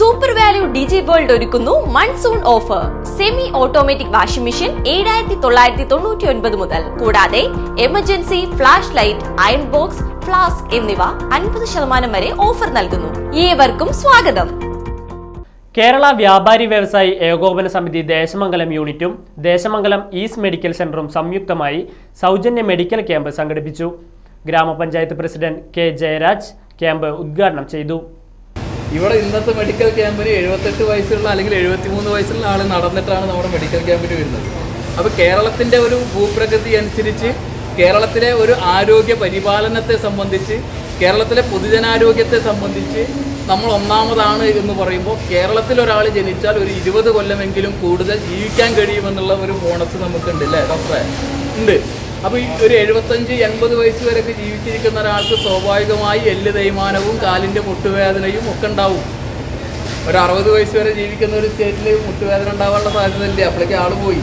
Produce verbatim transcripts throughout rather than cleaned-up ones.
Super Value Digi World ഒരുക്കുന്നു monsoon offer. Semi automatic washing machine ഏഴായിരത്തി തൊള്ളായിരത്തി തൊണ്ണൂറ്റി ഒൻപത് മുതൽ. കൂടാതെ emergency flash light, iron box, flask എന്നിവ അൻപത് ശതമാനം വരെ ഓഫർ നൽകുന്നു. ഏവർക്കും സ്വാഗതം. കേരള വ്യാപാരി വ്യവസായി ഏകോപന സമിതി ദേശമംഗലം യൂണിറ്റും ദേശമംഗലം ഈസ്റ്റ് മെഡിക്കൽ സെന്ററും സംയുക്തമായി സൗജന്യ മെഡിക്കൽ ക്യാമ്പ് സംഘടിപ്പിച്ചു. ഗ്രാമപഞ്ചായത്ത് പ്രസിഡന്റ് കെ ജയരാജ് ക്യാമ്പ് ഉദ്ഘാടനം ചെയ്തു. ഇവിടെ ഇന്നത്തെ മെഡിക്കൽ ക്യാമ്പിന് എഴുപത്തെട്ട് വയസ്സുള്ള അല്ലെങ്കിൽ എഴുപത്തിമൂന്ന് വയസ്സുള്ള ആൾ നടന്നിട്ടാണ് നമ്മുടെ മെഡിക്കൽ ക്യാമ്പിന് വരുന്നത്. അപ്പോൾ കേരളത്തിൻ്റെ ഒരു ഭൂപ്രകൃതി അനുസരിച്ച് കേരളത്തിലെ ഒരു ആരോഗ്യ പരിപാലനത്തെ സംബന്ധിച്ച്, കേരളത്തിലെ പൊതുജനാരോഗ്യത്തെ സംബന്ധിച്ച് നമ്മൾ ഒന്നാമതാണ് എന്ന് പറയുമ്പോൾ കേരളത്തിൽ ഒരാൾ ജനിച്ചാൽ ഒരു ഇരുപത് കൊല്ലമെങ്കിലും കൂടുതൽ ജീവിക്കാൻ കഴിയുമെന്നുള്ള ഒരു ബോണസ് നമുക്കുണ്ട് അല്ലേ ഡോക്ടറെ? ഉണ്ട്. അപ്പോൾ ഈ ഒരു എഴുപത്തഞ്ച് എൺപത് വയസ്സ് വരെയൊക്കെ ജീവിച്ചിരിക്കുന്ന ഒരാൾക്ക് സ്വാഭാവികമായി എല്ല് തേയ്മാനവും കാലിൻ്റെ മുട്ടുവേദനയും ഒക്കെ ഉണ്ടാവും. ഒരു അറുപത് വയസ്സ് വരെ ജീവിക്കുന്ന ഒരു സ്റ്റേറ്റിൽ മുട്ടുവേദന ഉണ്ടാവാനുള്ള സാധ്യത ഇല്ല, അപ്പോഴേക്ക് ആൾ പോയി.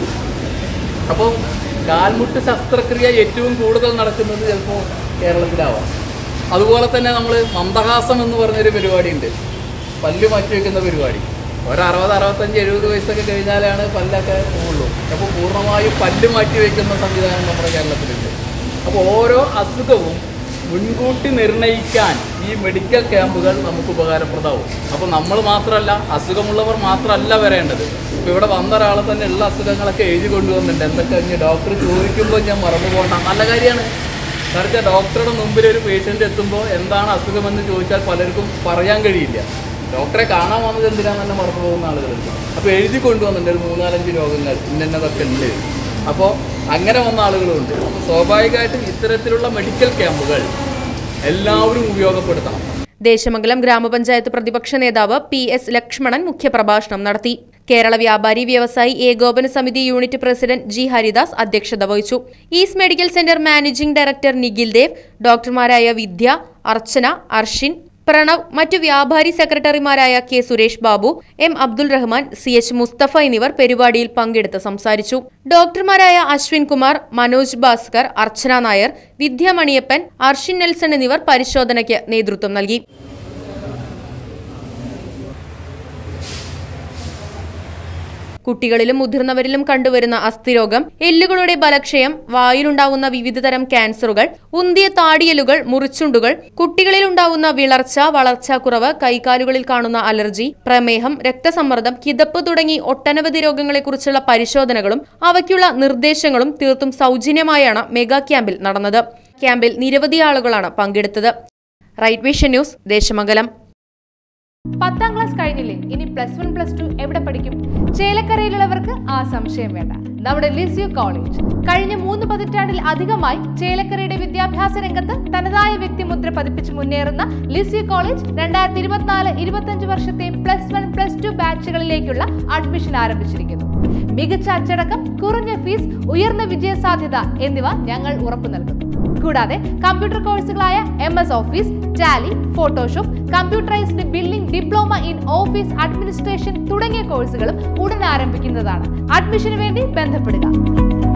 അപ്പോൾ കാൽമുട്ട് ശസ്ത്രക്രിയ ഏറ്റവും കൂടുതൽ നടക്കുന്നത് ചിലപ്പോൾ കേരളത്തിലാവാം. അതുപോലെ തന്നെ നമ്മൾ മന്ദഹാസം എന്ന് പറഞ്ഞൊരു പരിപാടിയുണ്ട്, പല്ല് മാറ്റി വയ്ക്കുന്ന പരിപാടി. ഒരു അറുപത് അറുപത്തഞ്ച് എഴുപത് വയസ്സൊക്കെ കഴിഞ്ഞാലാണ് പല്ലൊക്കെ പോകുള്ളൂ. അപ്പോൾ പൂർണ്ണമായും പല്ല് മാറ്റി വയ്ക്കുന്ന സംവിധാനം നമ്മുടെ കേരളത്തിലുണ്ട്. അപ്പോൾ ഓരോ അസുഖവും മുൻകൂട്ടി നിർണ്ണയിക്കാൻ ഈ മെഡിക്കൽ ക്യാമ്പുകൾ നമുക്ക് ഉപകാരപ്രദമാവും. അപ്പോൾ നമ്മൾ മാത്രമല്ല, അസുഖമുള്ളവർ മാത്രമല്ല വരേണ്ടത്. ഇപ്പോൾ ഇവിടെ വന്ന ഒരാളെ തന്നെ ഉള്ള അസുഖങ്ങളൊക്കെ എഴുതി കൊണ്ടുവന്നിട്ടുണ്ട്. എന്തൊക്കെ കഴിഞ്ഞ് ഡോക്ടർ ചോദിക്കുമ്പോൾ ഞാൻ മറന്നു പോകണ്ട, നല്ല കാര്യമാണ്. കാരണം ഡോക്ടറുടെ മുമ്പിൽ ഒരു പേഷ്യൻ്റ് എത്തുമ്പോൾ എന്താണ് അസുഖമെന്ന് ചോദിച്ചാൽ പലർക്കും പറയാൻ കഴിയില്ല. ഡോക്ടറെ കാണാൻ വന്നത് എന്തിനാണെന്ന് മറന്നു പോകുന്ന ആളുകളുണ്ട്. അപ്പോൾ എഴുതി കൊണ്ടുവന്നിട്ടുണ്ട് ഒരു മൂന്നാലഞ്ച് രോഗങ്ങൾ ഇന്നതൊക്കെ ഉണ്ട്. അപ്പോൾ അങ്ങനെ വന്ന ആളുകളുണ്ട്. അപ്പോൾ സ്വാഭാവികമായിട്ടും ഇത്തരത്തിലുള്ള മെഡിക്കൽ ക്യാമ്പുകൾ എല്ലാവരും ഉപയോഗപ്പെടുത്തണം. ദേശമംഗലം ഗ്രാമപഞ്ചായത്ത് പ്രതിപക്ഷ നേതാവ് പി എസ് ലക്ഷ്മണൻ മുഖ്യപ്രഭാഷണം നടത്തി. കേരള വ്യാപാരി വ്യവസായി ഏകോപന സമിതി യൂണിറ്റ് പ്രസിഡന്റ് ജി ഹരിദാസ് അധ്യക്ഷത വഹിച്ചു. East Medical Centre managing director Nikhil Dev, ഡോക്ടർമാരായ വിദ്യ, അർച്ചന, അർഷിൻ, പ്രണവ്, മറ്റു വ്യാപാരി സെക്രട്ടറിമാരായ K Suresh Babu, M Abdul Rahman, C H Mustafa എന്നിവർ പരിപാടിയിൽ പങ്കെടുത്ത് സംസാരിച്ചു. ഡോക്ടർമാരായ അശ്വിൻ കുമാർ, മനോജ് ഭാസ്കർ, അർച്ചന നായർ, വിദ്യ മണിയപ്പൻ, അർഷിൻ നെൽസൺ എന്നിവർ പരിശോധനയ്ക്ക് നേതൃത്വം നൽകി. കുട്ടികളിലും മുതിർന്നവരിലും കണ്ടുവരുന്ന അസ്ഥിരോഗം, എല്ലുകളുടെ ബലക്ഷയം, വായിലുണ്ടാവുന്ന വിവിധതരം ക്യാൻസറുകൾ, ഉന്തിയ താടിയലുകൾ, മുറിച്ചുണ്ടുകൾ, കുട്ടികളിലുണ്ടാവുന്ന വിളർച്ച, വളർച്ചാക്കുറവ്, കൈകാലുകളിൽ കാണുന്ന അലർജി, പ്രമേഹം, രക്തസമ്മർദ്ദം, കിതപ്പ് തുടങ്ങി ഒട്ടനവധി രോഗങ്ങളെക്കുറിച്ചുള്ള പരിശോധനകളും അവയ്ക്കുള്ള നിർദ്ദേശങ്ങളും തീർത്തും സൗജന്യമായാണ് മെഗാ ക്യാമ്പിൽ നടന്നത്. ക്യാമ്പിൽ നിരവധി ആളുകളാണ് പങ്കെടുത്തത്. Right Vision News, Desamangalam. പത്താം ക്ലാസ് കഴിഞ്ഞില്ലേ, ഇനി പ്ലസ് വൺ പ്ലസ് ടു എവിടെ പഠിക്കും? ചേലക്കരയിലുള്ളവർക്ക് ആ സംശയം വേണ്ട. നമ്മുടെ ലിസ്യു കോളേജ് കഴിഞ്ഞ മൂന്ന് പതിറ്റാണ്ടിൽ അധികമായി ചേലക്കരയുടെ വിദ്യാഭ്യാസ രംഗത്ത് തനതായ വ്യക്തിമുദ്ര പതിപ്പിച്ച് മുന്നേറുന്ന ലിസ്യു കോളേജ് രണ്ടായിരത്തി ഇരുപത്തിനാല് ഇരുപത്തിയഞ്ച് വർഷത്തെ പ്ലസ് വൺ പ്ലസ് ടു ബാച്ചുകളിലേക്കുള്ള അഡ്മിഷൻ ആരംഭിച്ചിരിക്കുന്നു. മികച്ച അച്ചടക്കം, കുറഞ്ഞ ഫീസ്, ഉയർന്ന വിജയ സാധ്യത എന്നിവ ഞങ്ങൾ ഉറപ്പു നൽകുന്നു. കൂടാതെ കമ്പ്യൂട്ടർ കോഴ്സുകളായ M S Office, Tally, Photoshop, computerised billing, diploma in office administration തുടങ്ങിയ കോഴ്സുകളും ഉടൻ ആരംഭിക്കുന്നതാണ്. അഡ്മിഷന് വേണ്ടി ബന്ധപ്പെടുക.